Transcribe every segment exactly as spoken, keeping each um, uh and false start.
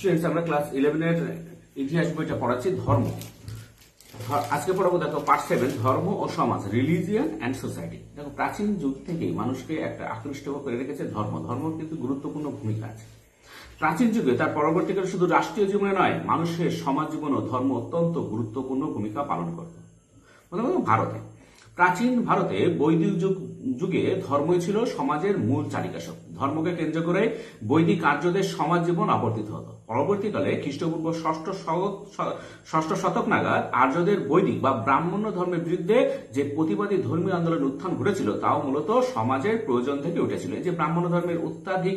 Students, আমরা class ইলেভেনের ইতিহাস বইটা পড়াচ্ছি ধর্ম। আজকে পড়াবো দেখো পার্ট সেভেন, ধর্ম ও সমাজ, রিলিজিয়ন অ্যান্ড সোসাইটি। দেখো প্রাচীন যুগ থেকেই মানুষকে একটা আকৃষ্ট করে রেখেছে ধর্ম। ধর্ম কিন্তু গুরুত্বপূর্ণ ভূমিকা আছে প্রাচীন যুগে। তার পরবর্তীকালে শুধু রাষ্ট্রীয় জীবনে নয়, মানুষের সমাজ জীবনেও ধর্ম অত্যন্ত গুরুত্বপূর্ণ ভূমিকা পালন করত। ভারতে, প্রাচীন ভারতে বৈদিক যুগ যুগে ধর্মই ছিল সমাজের মূল চালিকাশক্তি। ধর্মকে কেন্দ্র করে বৈদিক আর্যদের সমাজ জীবন আবর্তিত হতো। পরবর্তীকালে খ্রিস্টপূর্ব ষষ্ঠ ষষ্ঠ শতক নাগাদ আর্যদের বৈদিক বা ব্রাহ্মণ্য ধর্মের বিরুদ্ধে যে প্রতিবাদী ধর্মীয় আন্দোলন উত্থান ঘটেছিল, তাও মূলত সমাজের প্রয়োজন থেকে উঠেছিল। এই যে ব্রাহ্মণ্য ধর্মের অত্যাধিক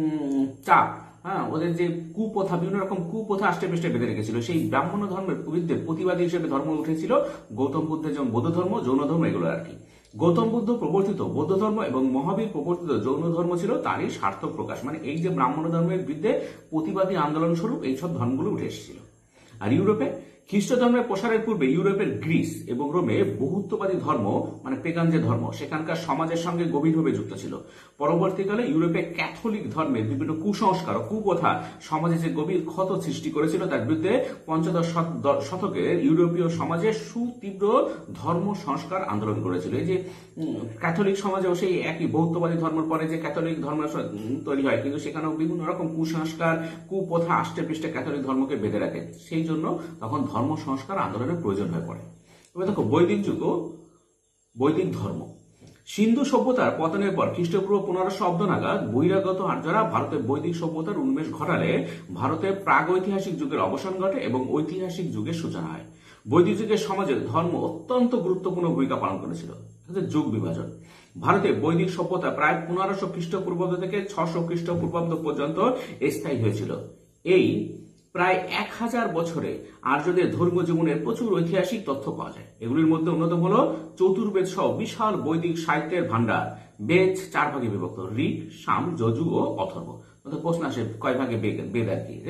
চাপ, হ্যাঁ, ওদের যে কুপ্রথা, বিভিন্ন রকম কুপ্রথা আষ্টে পৃষ্ঠে বেঁধে রেখেছিল, সেই ব্রাহ্মণ্য ধর্মের বিরুদ্ধে প্রতিবাদী হিসেবে ধর্ম উঠেছিল গৌতম বুদ্ধের যেমন বৌদ্ধ ধর্ম, জৈন ধর্ম, এগুলো আর কি। গৌতম বুদ্ধ প্রবর্তিত বৌদ্ধ ধর্ম এবং মহাবীর প্রবর্তিত জৈন ধর্ম ছিল তারই সার্থক প্রকাশ। মানে এই যে ব্রাহ্মণ্য ধর্মের বিরুদ্ধে প্রতিবাদী আন্দোলন স্বরূপ এইসব ধর্মগুলো উঠে এসেছিল। আর ইউরোপে খ্রিস্ট ধর্মের প্রসারের পূর্বে ইউরোপের গ্রিস এবং রোমে বহুত্ববাদী ধর্ম, মানে পেগান যে ধর্ম, সেখানকার সমাজের সঙ্গে গভীরভাবে যুক্ত ছিল। পরবর্তীকালে ইউরোপে ক্যাথলিক ধর্মের বিভিন্ন কুসংস্কার ও কুপ্রথা সমাজে যে গভীর ক্ষত সৃষ্টি করেছিল, তার বিরুদ্ধে পঞ্চদশ শতকে ইউরোপীয় সমাজে সুতীব্র ধর্ম সংস্কার আন্দোলন করেছিল। এই যে ক্যাথলিক সমাজেও সেই একই বহুত্ববাদী ধর্মের পরে যে ক্যাথলিক ধর্ম তৈরি হয়, কিন্তু সেখানেও বিভিন্ন রকম কুসংস্কার কুপ্রথা আষ্টে পৃষ্ঠে ক্যাথলিক ধর্মকে বেঁধে রাখে। সেই জন্য তখন ধর্ম সংস্কার আন্দোলনের প্রয়োজন হয়ে পড়ে। এবার দেখো বৈদিক যুগ ও বৈদিক ধর্ম। সিন্ধু সভ্যতার পতনের পর খ্রিস্টপূর্ব পনেরোশো অব্দ নাগাদ বহিরাগত আর্যরা ভারতের বৈদিক সভ্যতার উন্মেষ ঘটালে ভারতের প্রাগৈতিহাসিক যুগের অবসান ঘটে এবং ঐতিহাসিক যুগের সূচনা হয়। বৈদিক যুগের সমাজে ধর্ম অত্যন্ত গুরুত্বপূর্ণ ভূমিকা পালন করেছিল। যুগ বিভাজন। ভারতে বৈদিক সভ্যতা প্রায় পনেরোশো খ্রিস্টপূর্বাব্দ থেকে ছশো খ্রিস্টপূর্বাব্দ পর্যন্ত স্থায়ী হয়েছিল। এই প্রায় এক হাজার বছরে আর্যদের ধর্মীয় জীবনের প্রচুর ঐতিহাসিক তথ্য পাওয়া যায়। এগুলির মধ্যে অন্যতম হল চতুর্বেদ সহ বিশাল বৈদিক সাহিত্যের ভান্ডার। বেদ চার ভাগে বিভক্ত: ঋক, সাম, যজু ও অথর্ব। প্রশ্ন আসে কয় ভাগে বেদ আর কি?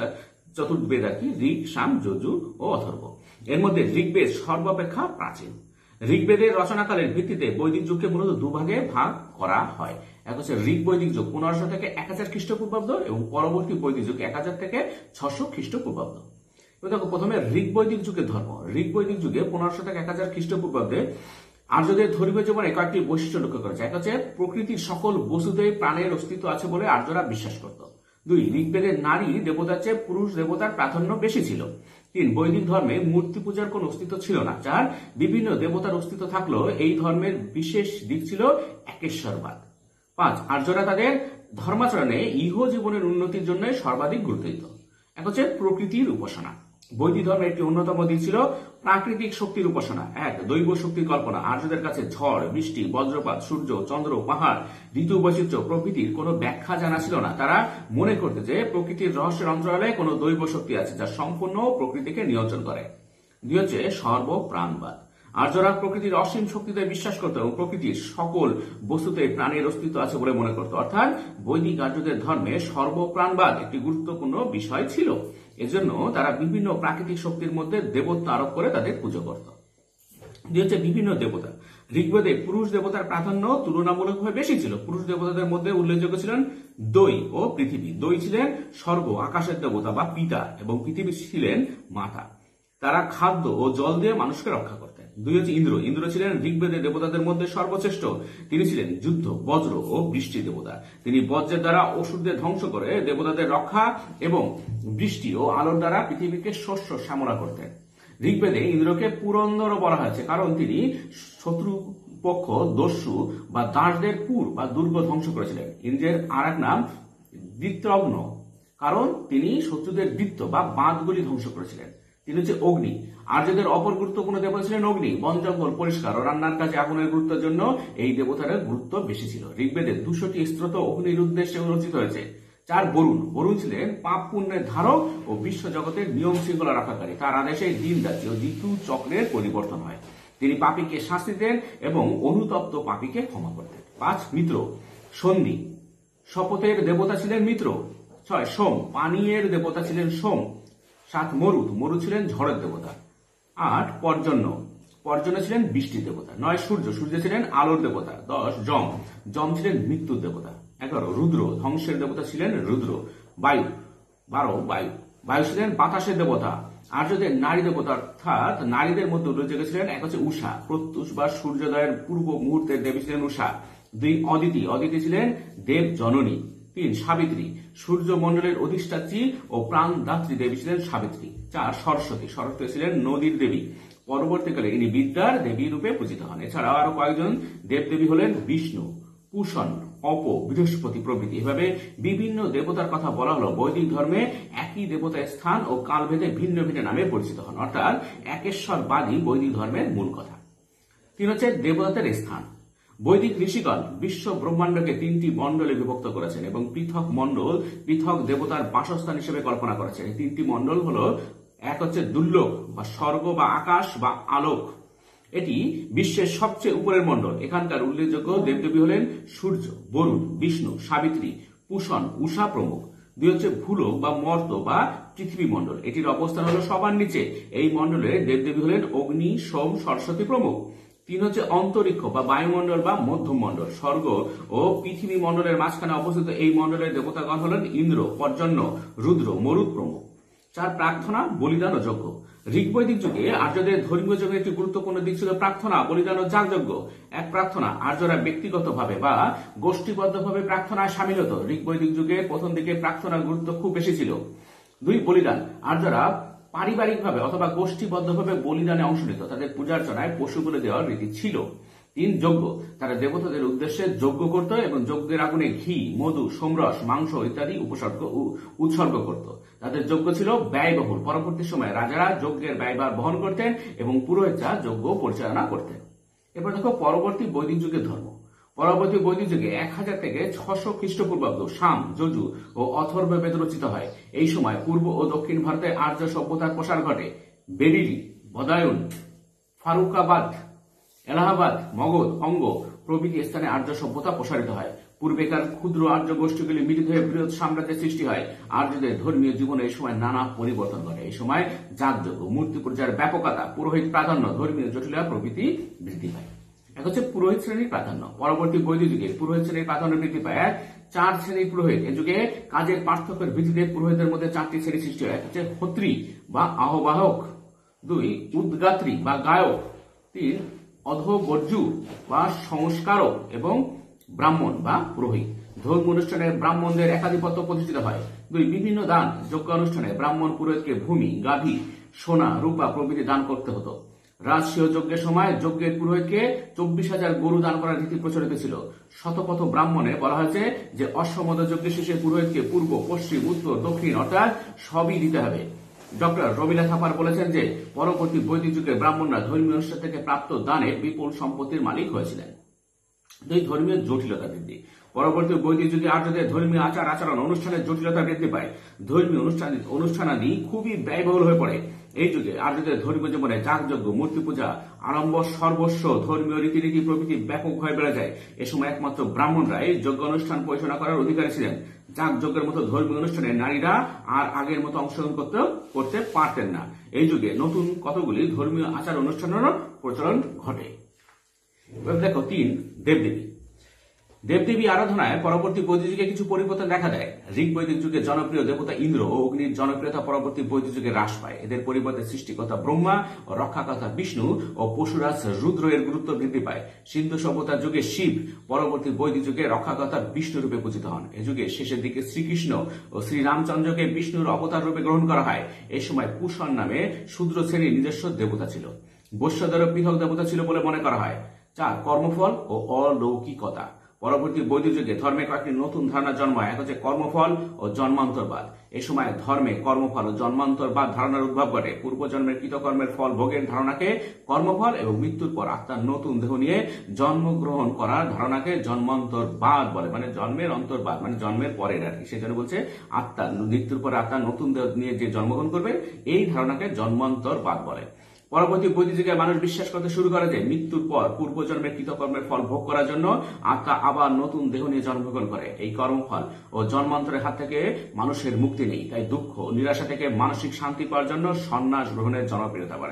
চতুর্বেদ আর কি, ঋক, সাম, যজু ও অথর্ব। এর মধ্যে ঋগ্বেদ সর্বাপেক্ষা প্রাচীন। ঋগ্বেদের রচনাকালের ভিত্তিতে বৈদিক যুগকে মূলত দুভাগে ভাগ করা হয়। এক হচ্ছে ঋগ বৈদিক যুগ পনেরোশো থেকে এক হাজার খ্রিস্টপূর্বাব্দ এবং পরবর্তী বৈদিক যুগ এক হাজার থেকে ছশো খ্রিস্টপূর্বাব্দ। দেখো প্রথমে ঋগ বৈদিক যুগের ধর্ম। ঋগ বৈদিক যুগে পনেরোশো থেকে এক হাজার খ্রিস্টপূর্বাব্দে আর্যদের ধর্মীয় জীবনে কয়েকটি বৈশিষ্ট্য লক্ষ্য করেছে। এক হচ্ছে প্রকৃতির সকল বস্তুতেই প্রাণের অস্তিত্ব আছে বলে আর্যরা বিশ্বাস করত। দুই, ঋগ্বেদের নারী দেবতার চেয়ে পুরুষ দেবতার প্রাধান্য বেশি ছিল। তিন, বৈদিক ধর্মে মূর্তি পূজার কোন অস্তিত্ব ছিল না। চার, বিভিন্ন দেবতার অস্তিত্ব থাকলেও এই ধর্মের বিশেষ দিক ছিল একেশ্বরবাদ। পাঁচ, আর্যরা তাদের ধর্মাচরণে ইহ জীবনের উন্নতির জন্য সর্বাধিক গুরুত্ব দিত। এক হচ্ছে প্রকৃতির উপাসনা। বৈদিক ধর্মের একটি অন্যতম দিক ছিল প্রাকৃতিক শক্তির উপাসনা। এক, দৈব শক্তির কল্পনা। আর্যদের কাছে ঝড়, বৃষ্টি, বজ্রপাত, সূর্য, চন্দ্র, পাহাড়, ঋতু বৈচিত্র্য প্রভৃতির কোনো ব্যাখ্যা জানা ছিল না। তারা মনে করতে যে প্রকৃতির রহস্যের অন্তরালে কোনো দৈব শক্তি আছে যা সম্পূর্ণ প্রকৃতিকে নিয়ন্ত্রণ করে। দুই হচ্ছে সর্বপ্রাণবাদ। আর্যরা প্রকৃতির অসীম শক্তিতে বিশ্বাস করত এবং প্রকৃতির সকল বস্তুতে প্রাণের অস্তিত্ব আছে বলে মনে করত। অর্থাৎ বৈদিক আর্যদের ধর্মে সর্বপ্রাণবাদ একটি গুরুত্বপূর্ণ বিষয় ছিল। এজন্য তারা বিভিন্ন প্রাকৃতিক শক্তির মধ্যে দেবত্ব আরোপ করে তাদের পুজো করত। দুই হচ্ছে বিভিন্ন দেবতা। ঋগ্বেদে পুরুষ দেবতার প্রাধান্য তুলনামূলকভাবে বেশি ছিল। পুরুষ দেবতাদের মধ্যে উল্লেখযোগ্য ছিলেন দৈ ও পৃথিবী। দৈ ছিলেন স্বর্গ, আকাশের দেবতা বা পিতা, এবং পৃথিবী ছিলেন মাতা। তারা খাদ্য ও জল দিয়ে মানুষকে রক্ষা করতেন। দুই হচ্ছে ইন্দ্র। ইন্দ্র ছিলেন ঋগ্বেদের দেবতাদের মধ্যে সর্বশ্রেষ্ঠ। তিনি ছিলেন যুদ্ধ, বজ্র ও বৃষ্টি দেবতা। তিনি বজ্রের দ্বারা অসুরদের ধ্বংস করে দেবতাদের রক্ষা এবং বৃষ্টি ও আলোর দ্বারা পৃথিবীকে শস্য শ্যামলা করতেন। ঋগ্বেদে ইন্দ্রকে পুরন্দর বলা হয়েছে কারণ তিনি শত্রু পক্ষ দস্যু বা দাসদের পুর বা দুর্গ ধ্বংস করেছিলেন। ইন্দ্রের আর এক নাম বৃত্রগ্ন, কারণ তিনি শত্রুদের বৃত্ত বা বাঁধগুলি ধ্বংস করেছিলেন। তিনি হচ্ছে অগ্নি। আর্যদের অপর গুরুত্বপূর্ণ দেবতা ছিলেন অগ্নি। বন জঙ্গল পরিষ্কার ও রান্নার কাজে আগুনের গুরুত্বের জন্য এই দেবতার গুরুত্ব বেশি ছিল। ঋগ্বেদের দুশোটি স্তোত্র অগ্নির উদ্দেশ্যে রচিত হয়েছে। চার, বরুণ। বরুণ ছিলেন পাপ পুণ্যের ধারক ও বিশ্ব জগতের নিয়ম শৃঙ্খলা রক্ষাকারী। তার আদেশে দিন রাত্রি ও ঋতু চক্রের পরিবর্তন হয়। তিনি পাপীকে শাস্তি দেন এবং অনুতপ্ত পাপীকে ক্ষমা করতেন। পাঁচ, মিত্র। সন্ধি। শপথের দেবতা ছিলেন মিত্র। ছয়, সোম। পানীয়ের দেবতা ছিলেন সোম। সাত, মরুত। মরুত ছিলেন ঝড়ের দেবতা। আট, পর্জন্য। পর্জন্য ছিলেন বৃষ্টির দেবতা। নয়, সূর্য। সূর্য ছিলেন আলোর দেবতা। দশ, যম। যম ছিলেন মৃত্যুর দেবতা। এগারো, রুদ্র। ধ্বংসের দেবতা ছিলেন রুদ্র। বায়ু। বারো বায়ু। বায়ু ছিলেন বাতাসের দেবতা। আর্যদের নারী দেবতা, অর্থাৎ নারীদের মধ্যে উল্লেখযোগ্য ছিলেন এক হচ্ছে উষা, প্রত্যুষ বা সূর্যোদয়ের পূর্ব মুহূর্তের দেবী ছিলেন উষা। দুই অদিতি, অদিতি ছিলেন দেব জননী। তিন সাবিত্রী, সূর্যমণ্ডলের অধিষ্ঠাত্রী ও প্রাণদাত্রী দেবী ছিলেন সাবিত্রী। চার সরস্বতী, সরস্বতী ছিলেন নদীর দেবী। পরবর্তীকালে ইনি বিদ্যার দেবী রূপে পূজিত হন। এছাড়াও আরো কয়েকজন দেবদেবী হলেন বিষ্ণু, পুষণ, অপ, বৃহস্পতি প্রভৃতি। এভাবে বিভিন্ন দেবতার কথা বলা হলো। বৈদিক ধর্মে একই দেবতার স্থান ও কালভেদে ভিন্ন ভিন্ন নামে পরিচিত হন, অর্থাৎ একেশ্বরবাদী বৈদিক ধর্মের মূল কথা। তিন হচ্ছে দেবতাদের স্থান। বৈদিক ঋষিগণ বিশ্ব ব্রহ্মাণ্ডকে তিনটি মণ্ডলে বিভক্ত করেছেন এবং পৃথক মণ্ডল পৃথক দেবতার বাসস্থান হিসেবে কল্পনা করেছেন। এই তিনটি মণ্ডল হলো, এক হচ্ছে দুর্লোক বা স্বর্গ বা আকাশ বা আলোক, এটি বিশ্বের সবচেয়ে উপরের মণ্ডল। এখানকার উল্লেখযোগ্য দেবদেবী হলেন সূর্য, বরুণ, বিষ্ণু, সাবিত্রী, পুষণ, উষা প্রমুখ। দুই হচ্ছে ভূলোক বা মর্ত বা পৃথিবী মণ্ডল, এটির অবস্থান হলো সবার নিচে। এই মণ্ডলের দেবদেবী হলেন অগ্নি, সোম, সরস্বতী প্রমুখ। তিন হচ্ছে অন্তরিক্ষ বা বায়ুমণ্ডল বা মধ্যম মণ্ডল, স্বর্গ ও পৃথিবী মণ্ডলের মাঝখানে অবস্থিত। এই মণ্ডলের দেবতাগণ হলেন ইন্দ্র, পর্জন্য, রুদ্র, মরুদ প্রমুখ। চার প্রার্থনা, বলিদান ও যজ্ঞ। ঋগ্বৈদিক যুগে আর্যদের ধর্মীয় যজ্ঞের একটি গুরুত্বপূর্ণ দিক ছিল প্রার্থনা, বলিদান ও যাগযজ্ঞ। এক প্রার্থনা, আর্যরা ব্যক্তিগতভাবে বা গোষ্ঠীবদ্ধভাবে প্রার্থনায় সামিল হতো। ঋগ্বৈদিক যুগে প্রথম দিকে প্রার্থনার গুরুত্ব খুব বেশি ছিল। দুই বলিদান, আর্যরা পারিবারিকভাবে অথবা গোষ্ঠীবদ্ধভাবে বলিদানে অংশ নিত। তাদের পূজার্চনায় পশু বলি দেওয়ার রীতি ছিল। তিন যজ্ঞ, তারা দেবতাদের উদ্দেশ্যে যজ্ঞ করত এবং যজ্ঞের আগুনে ঘি, মধু, সোমরস, মাংস ইত্যাদি উপসর্গ উৎসর্গ করত। তাদের যজ্ঞ ছিল ব্যয়বহুল। পরবর্তী সময়ে রাজারা যজ্ঞের ব্যয়ভার বহন করতেন এবং পুরোহিতরা যজ্ঞ পরিচালনা করতেন। এরপর দেখো পরবর্তী বৈদিক যুগের ধর্ম। পরবর্তী বৈদিক যুগে এক হাজার থেকে ছশো খ্রিস্টপূর্বাব্দ সাম, যজু ও অথর্ববেদ রচিত হয়। এই সময় পূর্ব ও দক্ষিণ ভারতে আর্য সভ্যতার প্রসার ঘটে। বেরিলি, বদায়ুন, ফারুকাবাদ, এলাহাবাদ, মগধ, অঙ্গ প্রভৃতি স্থানে আর্য সভ্যতা প্রসারিত হয়। পূর্বেকার ক্ষুদ্র আর্য গোষ্ঠীগুলি মিলিত হয়ে বৃহৎ সাম্রাজ্যের সৃষ্টি হয়। আর্যদের ধর্মীয় জীবনে এই সময় নানা পরিবর্তন ঘটে। এই সময় যাগযজ্ঞ, মূর্তি পূজার ব্যাপকতা, পুরোহিত প্রাধান্য, ধর্মীয় জটিলতা প্রভৃতি বৃদ্ধি পায়। এক হচ্ছে পুরোহিত শ্রেণীর প্রাধান্য। পরবর্তী বৈদিক যুগে পুরোহিত শ্রেণীর প্রাধান্য বৃদ্ধি পায়। চার শ্রেণীর পুরোহিত। এ যুগে কাজের পার্থক্যের ভিত্তিতে পুরোহিতের মধ্যে চারটি শ্রেণী সৃষ্টি হয়। এক হচ্ছে হত্রী বা আহ্বাহক, দুই উদ্গাত্রী বা গায়ক, তিন অধবর্জু বা সংস্কারক এবং ব্রাহ্মণ বা পুরোহিত। ধর্ম অনুষ্ঠানে ব্রাহ্মণদের একাধিপত্য প্রতিষ্ঠিত হয়। দুই বিভিন্ন দান, যজ্ঞ অনুষ্ঠানে ব্রাহ্মণ পুরোহিতকে ভূমি, গাভী, সোনা, রূপা প্রভৃতি দান করতে হতো। রাজসীয় যজ্ঞের সময় যজ্ঞের পুরোহিতকে চব্বিশ হাজার গরু দান করার রীতি প্রচলিত ছিল। শতপথ ব্রাহ্মণে বলা হয়েছে যে অশ্বমেধ যজ্ঞের শেষে পুরোহিতকে পূর্ব, পশ্চিম, উত্তর, দক্ষিণ অর্থাৎ সবই দিতে হবে। ডক্টর রবিলা থাপার বলেছেন যে পরবর্তী বৈদিক যুগে ব্রাহ্মণরা ধর্মীয় অনুষ্ঠান থেকে প্রাপ্ত দানে বিপুল সম্পত্তির মালিক হয়েছিলেন। দুই ধর্মীয় জটিলতা বৃদ্ধি। পরবর্তী বৈদিক যুগে আর্যদের ধর্মীয় আচার আচরণ অনুষ্ঠানের জটিলতা বৃদ্ধি পায়। ধর্মীয় অনুষ্ঠান অনুষ্ঠানাদি খুবই ব্যয়বহুল হয়ে পড়ে। এই যুগে আর্যদের ধর্মীয় জীবনে যাগযজ্ঞ, মূর্তি পূজা, আড়ম্বর, সর্বস্ব, ধর্মীয় রীতিনীতি প্রভৃতি ব্যাপক হয়ে বেড়ে যায়। এ সময় একমাত্র ব্রাহ্মণরা এই যজ্ঞ অনুষ্ঠান পরিচালনা করার অধিকারী ছিলেন। যাগযজ্ঞের মতো ধর্মীয় অনুষ্ঠানে নারীরা আর আগের মতো অংশগ্রহণ করতে করতে পারতেন না। এই যুগে নতুন কতগুলি ধর্মীয় আচার অনুষ্ঠানেরও প্রচলন ঘটে। দেখো তিন দেবদেবী। দেবদেবী আরাধনায় পরবর্তী বৈদিক যুগে কিছু পরিবর্তন দেখা দেয়। ঋগ্বৈদিক যুগে জনপ্রিয় দেবতা ইন্দ্র ও অগ্নির জনপ্রিয়তা পরবর্তী বৈদিক যুগে হ্রাস পায়। এদের পরিবর্তে সৃষ্টিকর্তা ব্রহ্মা ও রক্ষাকর্তা বিষ্ণু ও পশুরাজ রুদ্র এর গুরুত্ব বৃদ্ধি পায়। সিন্ধু সভ্যতার যুগে শিব, পরবর্তী বৈদিক যুগে রক্ষাকর্তা বিষ্ণু রূপে পূজিত হন। এ যুগে শেষের দিকে শ্রীকৃষ্ণ ও শ্রীরামচন্দ্রকে বিষ্ণুর অবতার রূপে গ্রহণ করা হয়। এই সময় পুষণ নামে শূদ্র শ্রেণীর নিজস্ব দেবতা ছিল। বৈশ্যদেরও পৃথক দেবতা ছিল বলে মনে করা হয়। চার কর্মফল ও অলৌকিকতা। পরবর্তী বৈদিক যুগে ধর্মে কয়েকটি নতুন ধারণা জন্মায়। এক হচ্ছে কর্মফল ও জন্মান্তরবাদ। এই সময় ধর্মে কর্মফল ও জন্মান্তরবাদ ধারণার উদ্ভব ঘটে। পূর্বজন্মের কৃতকর্মের ফল ভোগের ধারণাকে কর্মফল এবং মৃত্যুর পর আত্মার নতুন দেহ নিয়ে জন্মগ্রহণ করার ধারণাকে জন্মান্তরবাদ বলে, মানে জন্মের অন্তর্বাদ, মানে জন্মের পরের আর কি। সেজন্য বলছে আত্মা মৃত্যুর পরে আত্মার নতুন দেহ নিয়ে যে জন্মগ্রহণ করবে এই ধারণাকে জন্মান্তরবাদ বলে। পরবর্তী বৈদিক যুগে মানুষ বিশ্বাস করতে শুরু করে যে মৃত্যুর পর পূর্বজন্মের কৃতকর্মের ফল ভোগ করার জন্য আত্মা আবার নতুন দেহ নিয়ে জন্মগ্রহণ করে। এই কর্মফল ও জন্মান্তরের হাত থেকে মানুষের মুক্তি নেই। তাই দুঃখ, নিরাশা থেকে মানসিক শান্তি পাওয়ার জন্য সন্ন্যাস গ্রহণের জনপ্রিয়তা বাড়ে।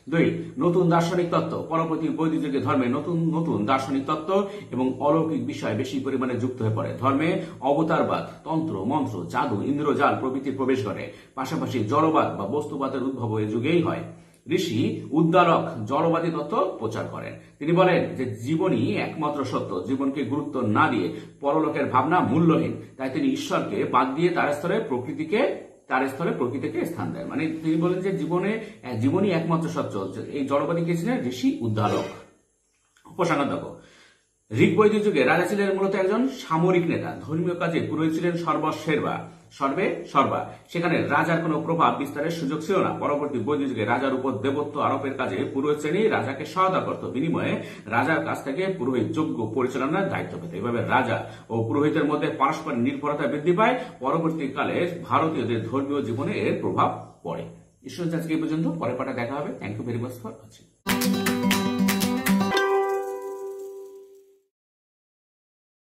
দুই, নতুন দার্শনিক তত্ত্ব। পরবর্তী বৈদিক যুগে ধর্মে নতুন নতুন দার্শনিক তত্ত্ব এবং অলৌকিক বিষয় বেশি পরিমাণে যুক্ত হয়ে পড়ে। ধর্মে অবতারবাদ, তন্ত্র, মন্ত্র, জাদু, ইন্দ্রজাল প্রভৃতির প্রবেশ ঘটে। পাশাপাশি জড়বাদ বা বস্তুবাদের উদ্ভব এই যুগেই হয়। ঋষি উদ্দালক জড়বাদী তত্ত্ব প্রচার করেন। তিনি বলেন যে জীবনই একমাত্র সত্য, জীবনকে গুরুত্ব না দিয়ে পরলোকের ভাবনা মূল্যহীন। তাই তিনি ঈশ্বরকে বাদ দিয়ে তার স্তরে প্রকৃতিকে তার স্থলে প্রকৃতিকে স্থান দেন। মানে তিনি বলেন যে জীবনে জীবনই একমাত্র সত্য। এই জড়বাদী কে ছিলেন ঋষি উদ্দালক। উপসংহার দেখো, ঋগ বৈদিক যুগে রাজা ছিলেন মূলত একজন সামরিক নেতা। ধর্মীয় কাজে পুরোহিত ছিলেন সর্বসের্বা সর্বে সর্বা। সেখানে রাজার কোনো প্রভাব বিস্তারের সুযোগ ছিল না। পরবর্তী বৈদিক যুগে রাজার উপর দেবত্ব আরোপের কাজে পুরোহিত শ্রেণী রাজাকে সহায়তা করত। বিনিময়ে রাজার কাছ থেকে পুরোহিত যোগ্য পরিচালনার দায়িত্ব পেত। এভাবে রাজা ও পুরোহিতের মধ্যে পারস্পরিক নির্ভরতা বৃদ্ধি পায়। পরবর্তীকালে ভারতীয়দের ধর্মীয় জীবনে এর প্রভাব পড়ে। ঈশ্বর আজকে এই পর্যন্ত, পরে পাঠে দেখা হবে। Thank you very much for watching.